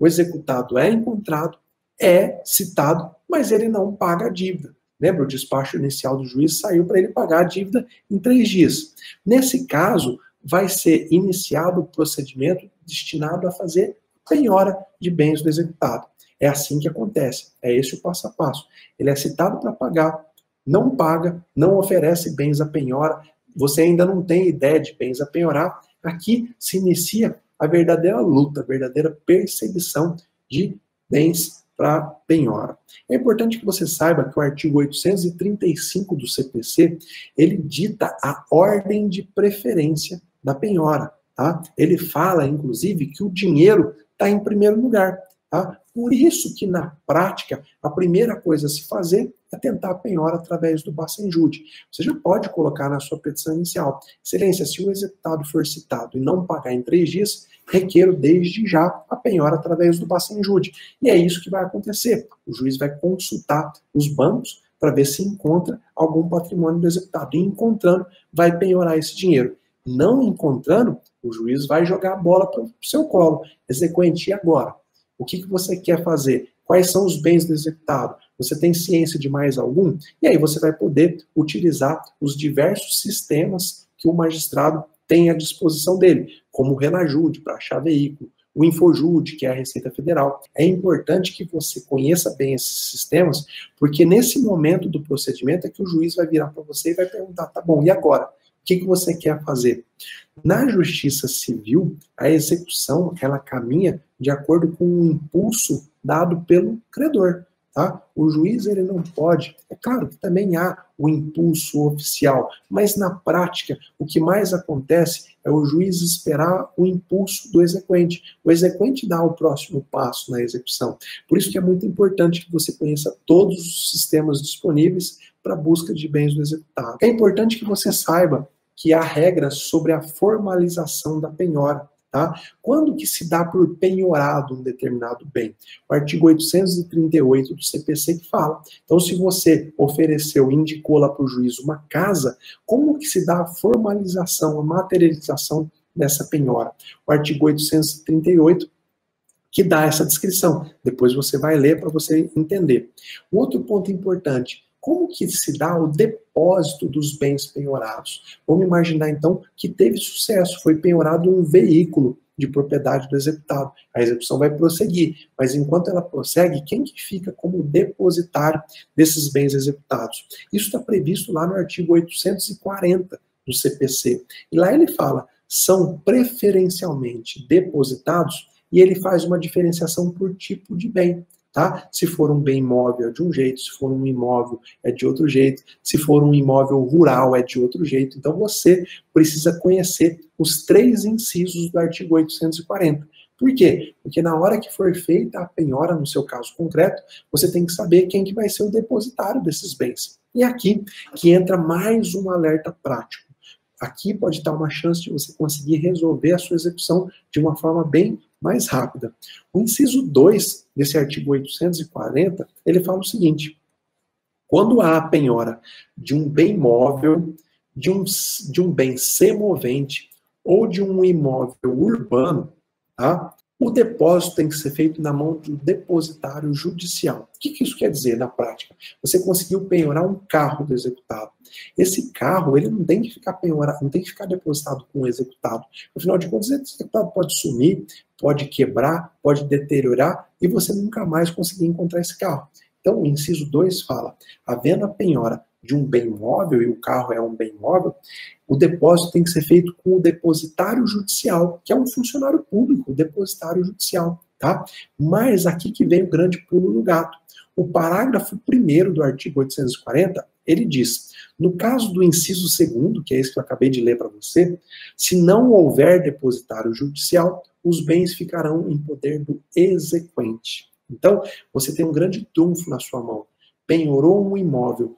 o executado é encontrado, é citado, mas ele não paga a dívida. Lembra, o despacho inicial do juiz saiu para ele pagar a dívida em 3 dias. Nesse caso, vai ser iniciado o procedimento destinado a fazer penhora de bens do executado. É assim que acontece, é esse o passo a passo. Ele é citado para pagar, não paga, não oferece bens a penhora, você ainda não tem ideia de bens a penhorar. Aqui se inicia a verdadeira luta, a verdadeira perseguição de bens para penhora. É importante que você saiba que o artigo 835 do CPC, ele dita a ordem de preferência da penhora. Tá? Ele fala, inclusive, que o dinheiro está em primeiro lugar. Tá? Por isso que, na prática, a primeira coisa a se fazer é tentar a penhora através do Bacenjude. Você já pode colocar na sua petição inicial: excelência, se o executado for citado e não pagar em 3 dias, requeiro desde já a penhora através do Bacenjude. E é isso que vai acontecer. O juiz vai consultar os bancos para ver se encontra algum patrimônio do executado. E encontrando, vai penhorar esse dinheiro. Não encontrando, o juiz vai jogar a bola para o seu colo. Exequente, e agora? O que você quer fazer? Quais são os bens do executado? Você tem ciência de mais algum? E aí você vai poder utilizar os diversos sistemas que o magistrado tem à disposição dele, como o Renajude, para achar veículo, o Infojude, que é a Receita Federal. É importante que você conheça bem esses sistemas, porque nesse momento do procedimento é que o juiz vai virar para você e vai perguntar: tá bom, e agora? O que você quer fazer? Na justiça civil, a execução, ela caminha de acordo com o impulso dado pelo credor. Tá? O juiz, ele não pode, é claro que também há o impulso oficial, mas na prática, o que mais acontece é o juiz esperar o impulso do exequente. O exequente dá o próximo passo na execução. Por isso que é muito importante que você conheça todos os sistemas disponíveis para a busca de bens do executado. É importante que você saiba que há regras sobre a formalização da penhora. Tá? Quando que se dá por penhorado um determinado bem? O artigo 838 do CPC que fala. Então, se você ofereceu, indicou lá para o juiz uma casa, como que se dá a formalização, a materialização dessa penhora? O artigo 838 que dá essa descrição. Depois você vai ler para você entender. Um outro ponto importante: como que se dá o depósito dos bens penhorados? Vamos imaginar, então, que teve sucesso, foi penhorado um veículo de propriedade do executado. A execução vai prosseguir, mas enquanto ela prossegue, quem que fica como depositário desses bens executados? Isso está previsto lá no artigo 840 do CPC. E lá ele fala: são preferencialmente depositados, e ele faz uma diferenciação por tipo de bem. Tá? Se for um bem imóvel é de um jeito, se for um imóvel é de outro jeito, se for um imóvel rural é de outro jeito. Então você precisa conhecer os 3 incisos do artigo 840. Por quê? Porque na hora que for feita a penhora, no seu caso concreto, você tem que saber quem que vai ser o depositário desses bens. E aqui que entra mais um alerta prático. Aqui pode estar uma chance de você conseguir resolver a sua execução de uma forma bem mais rápida. O inciso 2 desse artigo 840, ele fala o seguinte: quando há a penhora de um bem móvel, de um bem semovente ou de um imóvel urbano, tá? O depósito tem que ser feito na mão do depositário judicial. O que isso quer dizer na prática? Você conseguiu penhorar um carro do executado. Esse carro, ele não tem que ficar penhorado, não tem que ficar depositado com o executado. Afinal de contas, o executado pode sumir, pode quebrar, pode deteriorar e você nunca mais conseguir encontrar esse carro. Então, o inciso 2 fala: havendo a penhora de um bem móvel, e o carro é um bem móvel, o depósito tem que ser feito com o depositário judicial, que é um funcionário público, o depositário judicial, tá? Mas aqui que vem o grande pulo do gato. O parágrafo 1º do artigo 840, ele diz: no caso do inciso 2º, que é esse que eu acabei de ler para você, se não houver depositário judicial, os bens ficarão em poder do exequente. Então, você tem um grande trunfo na sua mão. Penhorou um imóvel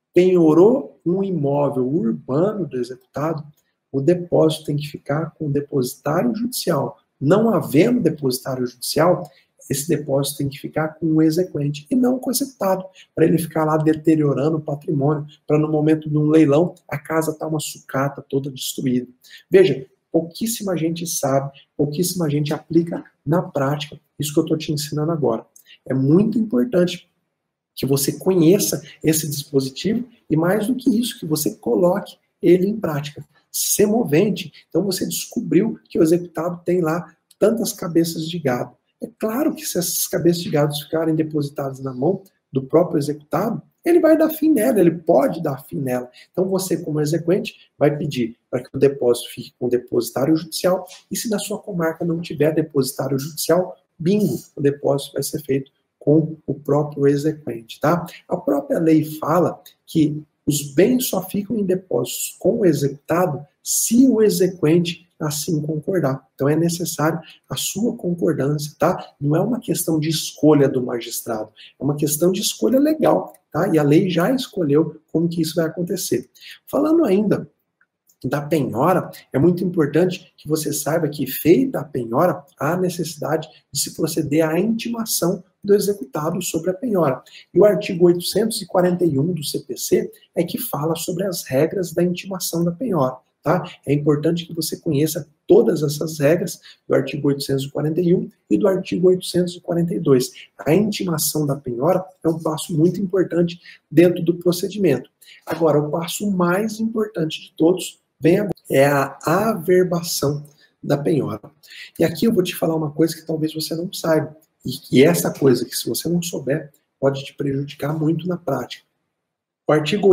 urbano do executado, o depósito tem que ficar com o depositário judicial. Não havendo depositário judicial, esse depósito tem que ficar com o exequente e não com o executado, para ele ficar lá deteriorando o patrimônio, para no momento de um leilão a casa estar uma sucata toda destruída. Veja, pouquíssima gente sabe, pouquíssima gente aplica na prática isso que eu estou te ensinando agora. É muito importante que você conheça esse dispositivo e, mais do que isso, que você coloque ele em prática. Semovente, então você descobriu que o executado tem lá tantas cabeças de gado. É claro que se essas cabeças de gado ficarem depositadas na mão do próprio executado, ele vai dar fim nela, ele pode dar fim nela. Então você, como exequente, vai pedir para que o depósito fique com o depositário judicial, e se na sua comarca não tiver depositário judicial, bingo, o depósito vai ser feito com o próprio exequente, tá? A própria lei fala que os bens só ficam em depósitos com o executado se o exequente assim concordar. Então é necessário a sua concordância, tá? Não é uma questão de escolha do magistrado, é uma questão de escolha legal, tá? E a lei já escolheu como que isso vai acontecer. Falando ainda da penhora, é muito importante que você saiba que, feita a penhora, há necessidade de se proceder à intimação do executado sobre a penhora. E o artigo 841 do CPC é que fala sobre as regras da intimação da penhora. Tá? É importante que você conheça todas essas regras do artigo 841 e do artigo 842. A intimação da penhora é um passo muito importante dentro do procedimento. Agora, o passo mais importante de todos vem agora, é a averbação da penhora. E aqui eu vou te falar uma coisa que talvez você não saiba, e que essa coisa que, se você não souber, pode te prejudicar muito na prática. O artigo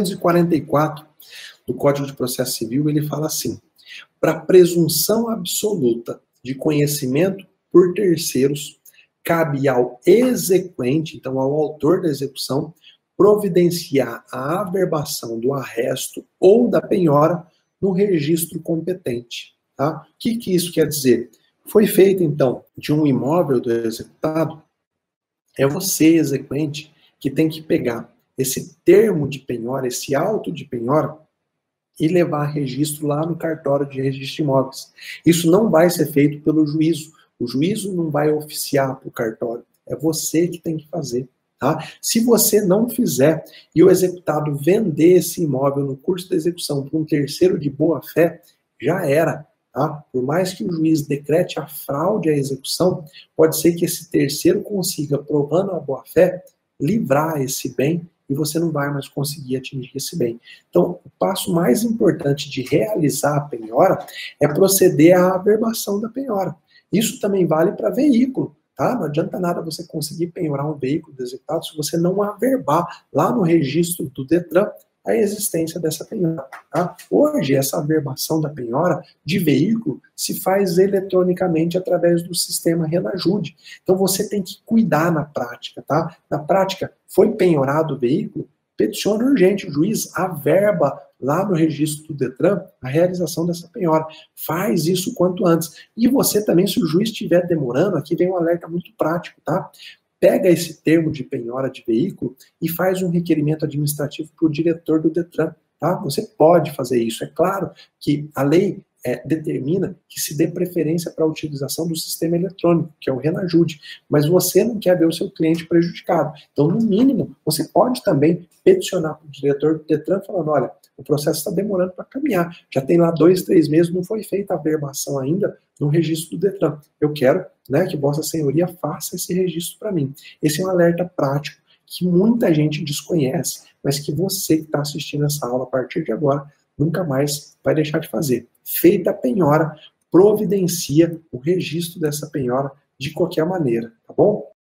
844 do Código de Processo Civil, ele fala assim: para presunção absoluta de conhecimento por terceiros, cabe ao exequente, então ao autor da execução, providenciar a averbação do arresto ou da penhora no registro competente. Tá? O que isso quer dizer? Foi feito, então, de um imóvel do executado, é você, exequente, que tem que pegar esse termo de penhora, esse auto de penhora, e levar registro lá no cartório de registro de imóveis. Isso não vai ser feito pelo juízo. O juízo não vai oficiar para o cartório. É você que tem que fazer. Tá? Se você não fizer e o executado vender esse imóvel no curso da execução para um terceiro de boa fé, já era. Tá? Por mais que o juiz decrete a fraude à execução, pode ser que esse terceiro consiga, provando a boa fé, livrar esse bem e você não vai mais conseguir atingir esse bem. Então, o passo mais importante de realizar a penhora é proceder à averbação da penhora. Isso também vale para veículo. Tá? Não adianta nada você conseguir penhorar um veículo do executado se você não averbar lá no registro do Detran a existência dessa penhora. Tá? Hoje, essa averbação da penhora de veículo se faz eletronicamente através do sistema Renajude. Então, você tem que cuidar na prática. Tá? Na prática, foi penhorado o veículo, peticiona urgente, o juiz averba lá no registro do Detran a realização dessa penhora. Faz isso quanto antes. E você também, se o juiz estiver demorando, aqui vem um alerta muito prático, tá? Pega esse termo de penhora de veículo e faz um requerimento administrativo para o diretor do Detran, tá? Você pode fazer isso. É claro que a lei determina que se dê preferência para a utilização do sistema eletrônico, que é o Renajude, mas você não quer ver o seu cliente prejudicado. Então, no mínimo, você pode também peticionar para o diretor do Detran falando, olha, o processo está demorando para caminhar, já tem lá 2, 3 meses, não foi feita a averbação ainda no registro do Detran. Eu quero, né, que Vossa Senhoria faça esse registro para mim. Esse é um alerta prático que muita gente desconhece, mas que você que está assistindo essa aula a partir de agora nunca mais vai deixar de fazer. Feita a penhora, providencia o registro dessa penhora de qualquer maneira, tá bom?